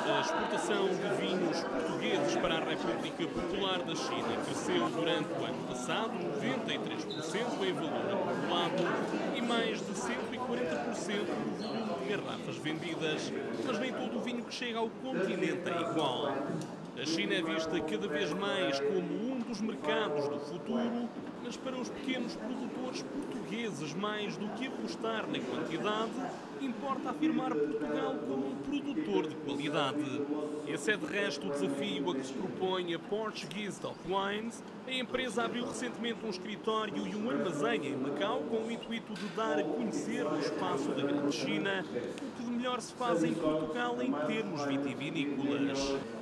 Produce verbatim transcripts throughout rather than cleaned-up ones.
A exportação de vinhos portugueses para a República Popular da China cresceu durante o ano passado noventa e três por cento em valor acumulado e mais de cento e quarenta por cento no volume de garrafas vendidas. Mas nem todo o vinho que chega ao continente é igual. A China é vista cada vez mais como um dos mercados do futuro, mas para os pequenos produtores portugueses, mais do que apostar na quantidade, importa afirmar Portugal como um produtor de qualidade. Esse é de resto o desafio a que se propõe a Portuguese Top Wines. A empresa abriu recentemente um escritório e um armazém em Macau com o intuito de dar a conhecer no espaço da Grande China o que de melhor se faz em Portugal em termos vitivinícolas.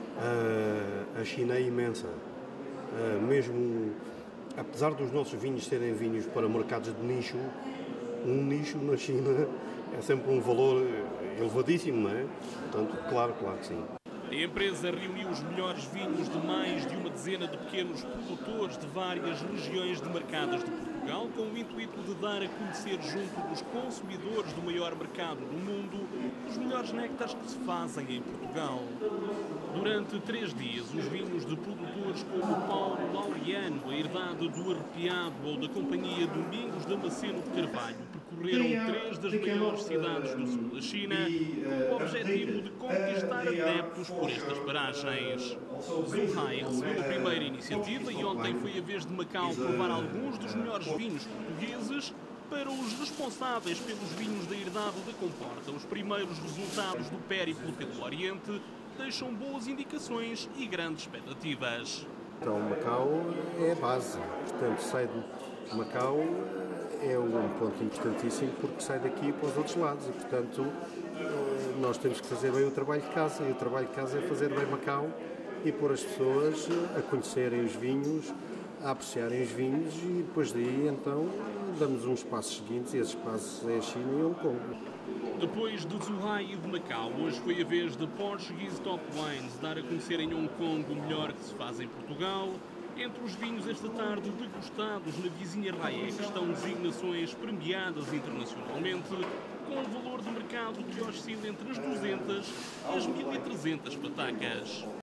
Uh, a China é imensa, uh, mesmo apesar dos nossos vinhos serem vinhos para mercados de nicho, um nicho na China é sempre um valor elevadíssimo, não é? Portanto, claro, claro que sim. A empresa reuniu os melhores vinhos de mais de uma dezena de pequenos produtores de várias regiões demarcadas de Portugal, com o intuito de dar a conhecer junto dos consumidores do maior mercado do mundo os melhores néctares que se fazem em Portugal. Durante três dias, os vinhos de produtores como Paulo Laureano, a Herdade do Arrepiado ou da Companhia Domingos Damasceno de Carvalho percorreram três das maiores cidades do sul da China com o objetivo de conquistar adeptos por estas paragens. Zhuhai recebeu a primeira iniciativa e ontem foi a vez de Macau provar alguns dos melhores vinhos portugueses. Para os responsáveis pelos vinhos da Herdade da Comporta, os primeiros resultados do périplo pelo Oriente deixam boas indicações e grandes expectativas. Então, Macau é a base, portanto, sai de Macau é um ponto importantíssimo porque sai daqui para os outros lados e, portanto, nós temos que fazer bem o trabalho de casa e o trabalho de casa é fazer bem Macau e pôr as pessoas a conhecerem os vinhos, a apreciarem os vinhos e depois daí, então, damos uns passos seguintes e esses passos é a China e Hong Kong. Depois de Zhuhai e de Macau, hoje foi a vez da Portuguese Top Wines dar a conhecer em Hong Kong o melhor que se faz em Portugal. Entre os vinhos esta tarde degustados na vizinha Raia estão designações premiadas internacionalmente, com um valor de mercado que oscila entre as duzentas e as mil e trezentas patacas.